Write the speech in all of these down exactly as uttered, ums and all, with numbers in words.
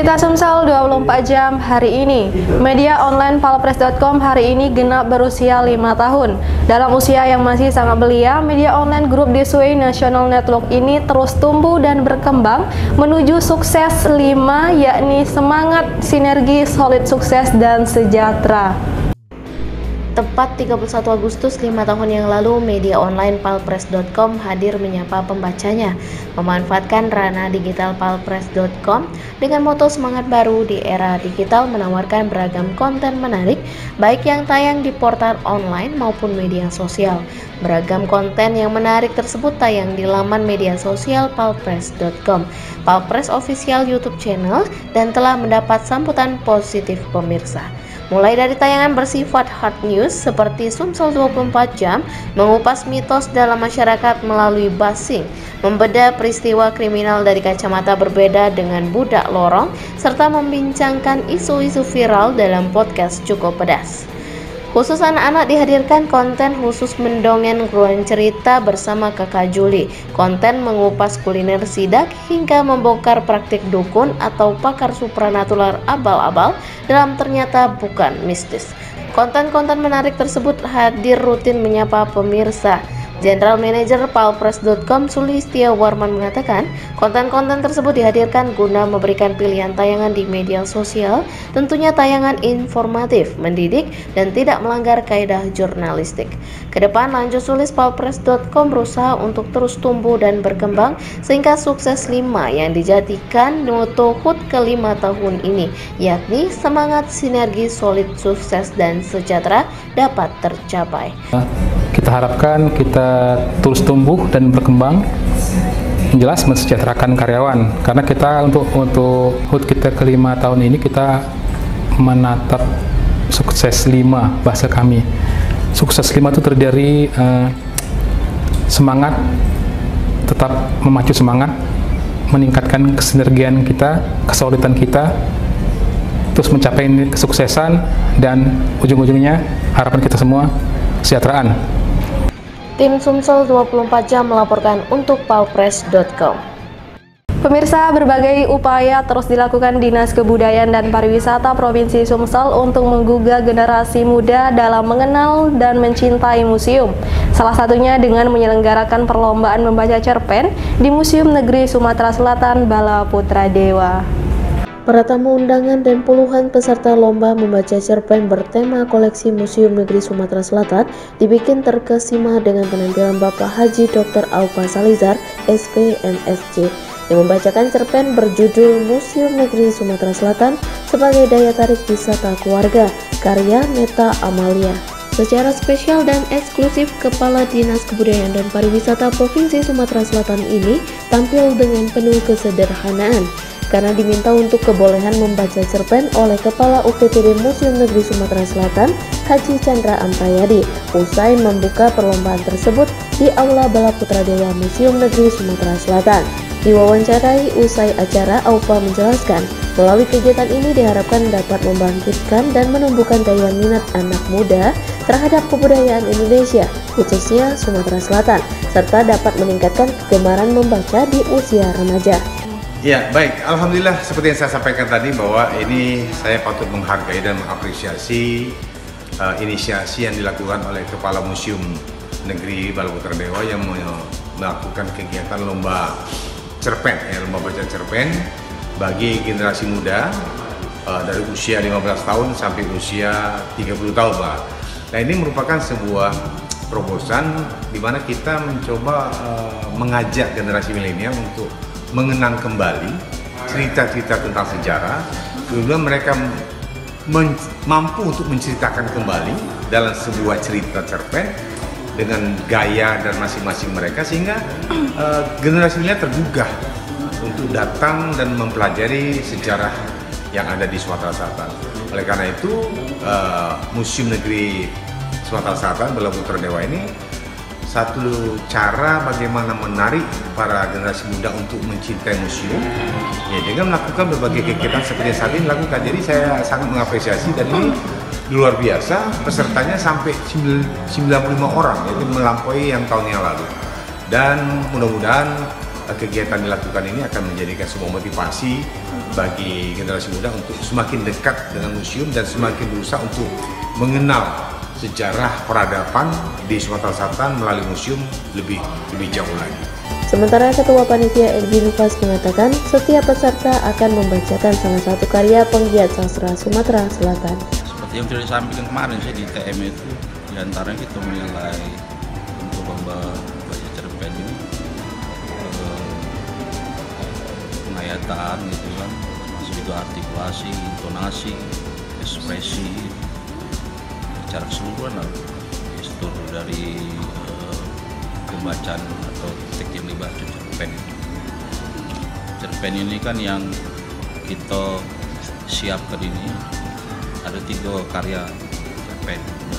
Berita Sumsel dua puluh empat jam hari ini. Media online palpres titik com hari ini genap berusia lima tahun. Dalam usia yang masih sangat belia, media online grup Desway National Network ini terus tumbuh dan berkembang menuju sukses lima, yakni semangat, sinergi, solid, sukses, dan sejahtera. Tepat tiga puluh satu Agustus lima tahun yang lalu, media online palpres titik com hadir menyapa pembacanya, memanfaatkan ranah digital palpres titik com dengan moto semangat baru di era digital, menawarkan beragam konten menarik, baik yang tayang di portal online maupun media sosial. Beragam konten yang menarik tersebut tayang di laman media sosial palpres titik com, Palpres Official YouTube channel, dan telah mendapat sambutan positif pemirsa. Mulai dari tayangan bersifat hard news seperti Sumsel dua puluh empat jam, mengupas mitos dalam masyarakat melalui basing, membedah peristiwa kriminal dari kacamata berbeda dengan budak lorong, serta membincangkan isu-isu viral dalam podcast Cukup Pedas. Khusus anak-anak dihadirkan konten khusus mendongeng ruang cerita bersama Kakak Juli, konten mengupas kuliner sidak hingga membongkar praktik dukun atau pakar supranatural abal-abal dalam ternyata bukan mistis. Konten-konten menarik tersebut hadir rutin menyapa pemirsa. General Manager palpres titik com Sulistya Warman mengatakan, konten-konten tersebut dihadirkan guna memberikan pilihan tayangan di media sosial, tentunya tayangan informatif, mendidik, dan tidak melanggar kaidah jurnalistik. Kedepan, lanjut Sulis, palpres titik com berusaha untuk terus tumbuh dan berkembang sehingga sukses lima yang dijadikan moto H U T ke lima tahun ini, yakni semangat, sinergi, solid, sukses, dan sejahtera dapat tercapai. Kita harapkan kita terus tumbuh dan berkembang, jelas mensejahterakan karyawan, karena kita untuk untuk H U T kita kelima tahun ini kita menatap sukses lima bahasa kami. Sukses lima itu terdiri eh, semangat, tetap memacu semangat, meningkatkan kesinergian kita, kesolidan kita, terus mencapai kesuksesan, dan ujung-ujungnya harapan kita semua kesejahteraan. Tim Sumsel dua puluh empat jam melaporkan untuk palpres titik com. Pemirsa, berbagai upaya terus dilakukan Dinas Kebudayaan dan Pariwisata Provinsi Sumsel untuk menggugah generasi muda dalam mengenal dan mencintai museum. Salah satunya dengan menyelenggarakan perlombaan membaca cerpen di Museum Negeri Sumatera Selatan Bala Putra Dewa. Para tamu undangan dan puluhan peserta lomba membaca cerpen bertema koleksi Museum Negeri Sumatera Selatan dibikin terkesima dengan penampilan Bapak Haji Doktor Aupa Salizar, S P M S C, yang membacakan cerpen berjudul Museum Negeri Sumatera Selatan sebagai daya tarik wisata keluarga, karya Meta Amalia. Secara spesial dan eksklusif, Kepala Dinas Kebudayaan dan Pariwisata Provinsi Sumatera Selatan ini tampil dengan penuh kesederhanaan, karena diminta untuk kebolehan membaca cerpen oleh Kepala U P T D Museum Negeri Sumatera Selatan, Haji Chandra Amprayadi, usai membuka perlombaan tersebut di Aula Bala Putra Dewa Museum Negeri Sumatera Selatan. Diwawancarai usai acara, Aupa menjelaskan, melalui kegiatan ini diharapkan dapat membangkitkan dan menumbuhkan daya minat anak muda terhadap kebudayaan Indonesia, khususnya Sumatera Selatan, serta dapat meningkatkan kegemaran membaca di usia remaja. Ya, baik. Alhamdulillah, seperti yang saya sampaikan tadi, bahwa ini saya patut menghargai dan mengapresiasi uh, inisiasi yang dilakukan oleh Kepala Museum Negeri Bala Putra Dewa yang melakukan kegiatan lomba cerpen, ya, lomba baca cerpen bagi generasi muda uh, dari usia lima belas tahun sampai usia tiga puluh tahun, Pak. Nah, ini merupakan sebuah terobosan di mana kita mencoba uh, mengajak generasi milenial untuk mengenang kembali cerita-cerita tentang sejarah, kemudian mereka mampu untuk menceritakan kembali dalam sebuah cerita cerpen dengan gaya dan masing-masing mereka, sehingga uh, generasi milenial tergugah untuk datang dan mempelajari sejarah yang ada di Sumatera Selatan. Oleh karena itu, uh, Museum Negeri Sumatera Selatan Bala Putra Dewa ini satu cara bagaimana menarik para generasi muda untuk mencintai museum, ya, dengan melakukan berbagai kegiatan seperti yang saat ini dilakukan. Jadi saya sangat mengapresiasi, dan ini luar biasa, pesertanya sampai sembilan puluh lima orang, yaitu melampaui yang tahun yang lalu. Dan mudah-mudahan uh, kegiatan dilakukan ini akan menjadikan sebuah motivasi bagi generasi muda untuk semakin dekat dengan museum dan semakin berusaha untuk mengenal sejarah peradaban di Sumatera Selatan melalui museum lebih lebih jauh lagi. Sementara Ketua Panitia Edwin Fas mengatakan setiap peserta akan membacakan salah satu karya penggiat sastra Sumatera Selatan. Seperti yang sudah disampaikan kemarin sih di T M itu, diantaranya kita menilai untuk lomba baca cerpen ini pengayatan gitu kan, masih juga artikulasi, intonasi, ekspresi, secara keseluruhan lah, gestur dari uh, pembacaan atau teks yang dibaca cerpen. Cerpen ini kan yang kita siapkan ini ada tiga karya cerpen.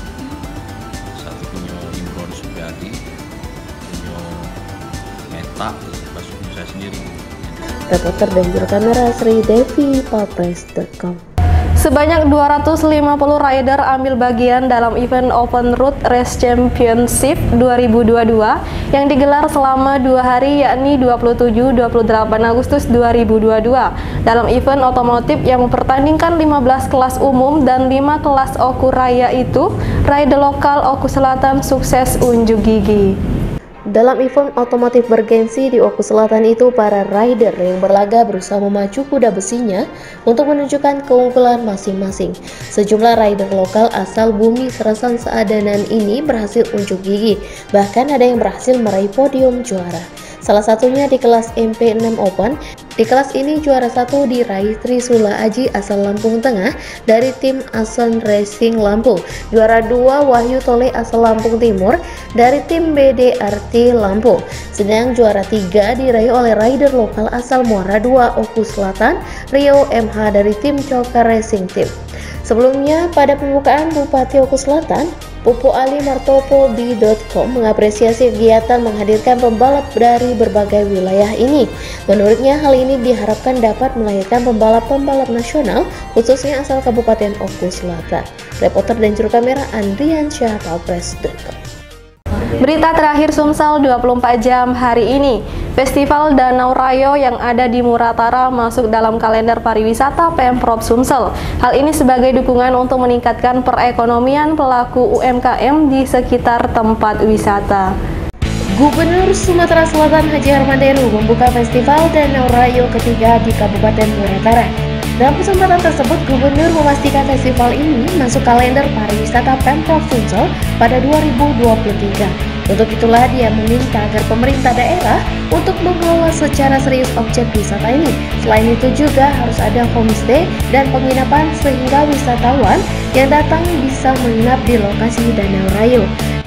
Satu punya Imron Supriyadi, punya Meta, maksudnya saya sendiri. Reporter dan juru kamera Sri Devi, palpres dot com. Sebanyak dua ratus lima puluh rider ambil bagian dalam event Open Road Race Championship dua ribu dua puluh dua yang digelar selama dua hari, yakni dua puluh tujuh sampai dua puluh delapan Agustus dua ribu dua puluh dua. Dalam event otomotif yang mempertandingkan lima belas kelas umum dan lima kelas Oku Raya itu, rider lokal Oku Selatan sukses unjuk gigi. Dalam event otomotif bergensi di Oku Selatan itu, para rider yang berlaga berusaha memacu kuda besinya untuk menunjukkan keunggulan masing-masing. Sejumlah rider lokal asal Bumi Serasan Seadanan ini berhasil unjuk gigi, bahkan ada yang berhasil meraih podium juara. Salah satunya di kelas M P enam Open. Di kelas ini juara satu diraih Trisula Aji asal Lampung Tengah dari tim Ason Racing Lampung. Juara dua Wahyu Tole asal Lampung Timur dari tim B D R T Lampung. Sedang juara tiga diraih oleh rider lokal asal Muara dua Oku Selatan, Rio M H dari tim Coka Racing Team. Sebelumnya pada pembukaan, Bupati Oku Selatan Pupu Ali Martopo di dot com mengapresiasi kegiatan menghadirkan pembalap dari berbagai wilayah ini. Menurutnya hal ini diharapkan dapat melahirkan pembalap-pembalap nasional khususnya asal Kabupaten Oku Selatan. Reporter dan juru kamera Andrian Syah, palpres dot com. Berita terakhir Sumsel dua puluh empat jam hari ini. Festival Danau Rayo yang ada di Muratara masuk dalam kalender pariwisata Pemprov Sumsel. Hal ini sebagai dukungan untuk meningkatkan perekonomian pelaku U M K M di sekitar tempat wisata. Gubernur Sumatera Selatan Haji Harman Deru membuka Festival Danau Rayo ketiga di Kabupaten Muratara. Dalam kesempatan tersebut, Gubernur memastikan festival ini masuk kalender pariwisata Pemprov Sumsel pada dua ribu dua puluh tiga. Untuk itulah dia meminta agar pemerintah daerah untuk mengelola secara serius objek wisata ini. Selain itu juga harus ada homestay dan penginapan sehingga wisatawan yang datang bisa menginap di lokasi Danau Rayo.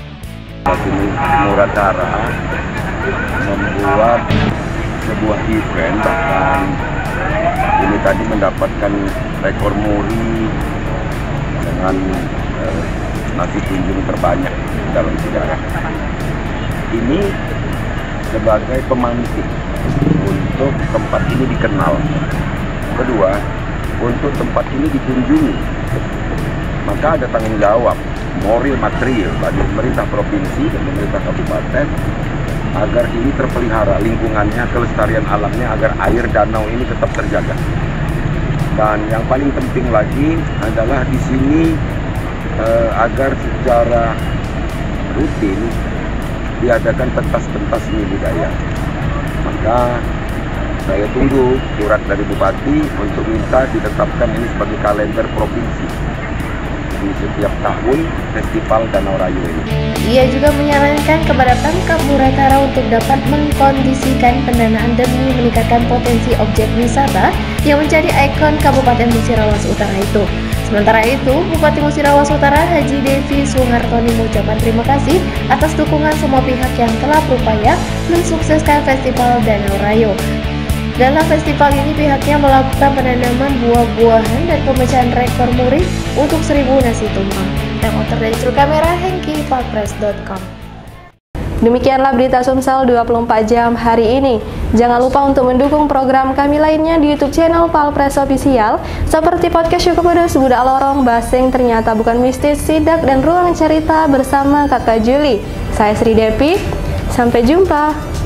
Muratara membuat sebuah event, bahkan ini tadi mendapatkan rekor muri dengan eh, nasi kunjung terbanyak dalam sejarah. Ini sebagai pemancing untuk tempat ini dikenal. Kedua, untuk tempat ini dikunjungi, maka ada tanggung jawab moral material bagi pemerintah provinsi dan pemerintah kabupaten agar ini terpelihara lingkungannya, kelestarian alamnya, agar air danau ini tetap terjaga. Dan yang paling penting lagi adalah di sini eh, agar secara rutin diadakan pentas-pentas seni budaya. Maka saya tunggu surat dari Bupati untuk minta ditetapkan ini sebagai kalender provinsi di setiap tahun Festival Danau Rayo ini. Ia juga menyarankan kepada Pemkab Muratara untuk dapat mengkondisikan pendanaan demi meningkatkan potensi objek wisata yang menjadi ikon Kabupaten Musirawas Utara itu. Sementara itu, Bupati Musirawas Utara Haji Devi Suhartoni mengucapkan terima kasih atas dukungan semua pihak yang telah berupaya mensukseskan Festival Danau Rayo. Dalam festival ini pihaknya melakukan penanaman buah-buahan dan pemecahan rekor muri untuk seribu nasi tumpeng. Reporter dan juru kamera Hengki, palpres dot com. Demikianlah berita Sumsel dua puluh empat jam hari ini. Jangan lupa untuk mendukung program kami lainnya di YouTube channel Palpres Official seperti podcast Syukur Pedas, Budak Lorong, Basing Ternyata Bukan Mistis, Sidak, dan Ruang Cerita bersama Kakak Juli. Saya Sri Devi, sampai jumpa.